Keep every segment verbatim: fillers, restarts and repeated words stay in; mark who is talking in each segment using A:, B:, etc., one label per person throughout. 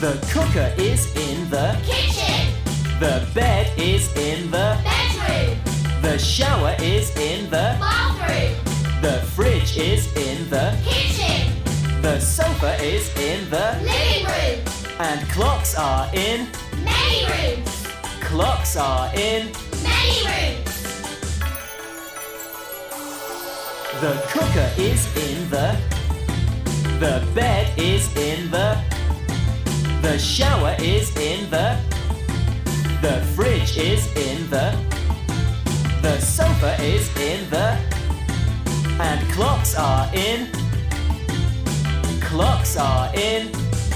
A: The cooker is in the
B: kitchen.
A: The bed is in the
B: Bedroom.
A: The shower is in the
B: Bathroom.
A: The fridge is in the
B: Kitchen.
A: The sofa is in the
B: Living room.
A: And clocks are in
B: Many rooms.
A: Clocks are in
B: Many rooms.
A: The cooker is in the The bed is in the The shower is in the The fridge is in the The sofa is in the And clocks are in Clocks are in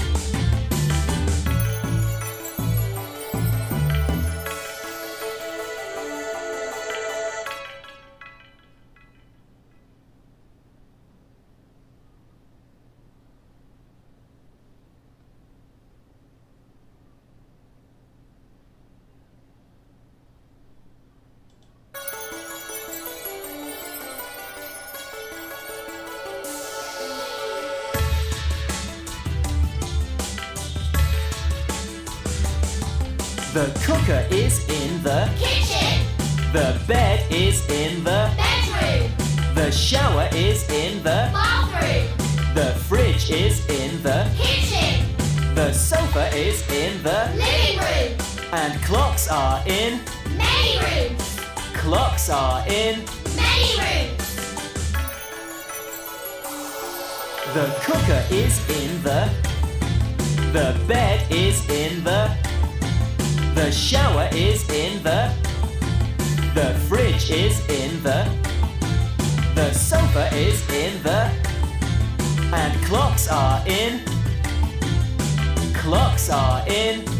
A: The cooker is in the
B: Kitchen.
A: The bed is in the
B: Bedroom.
A: The shower is in the
B: Bathroom.
A: The fridge is in the
B: Kitchen.
A: The sofa is in the
B: Living room.
A: And clocks are in
B: Many rooms.
A: Clocks are in
B: Many rooms.
A: The cooker is in the The bed is in the The shower is in the The fridge is in the The sofa is in the And clocks are in Clocks are in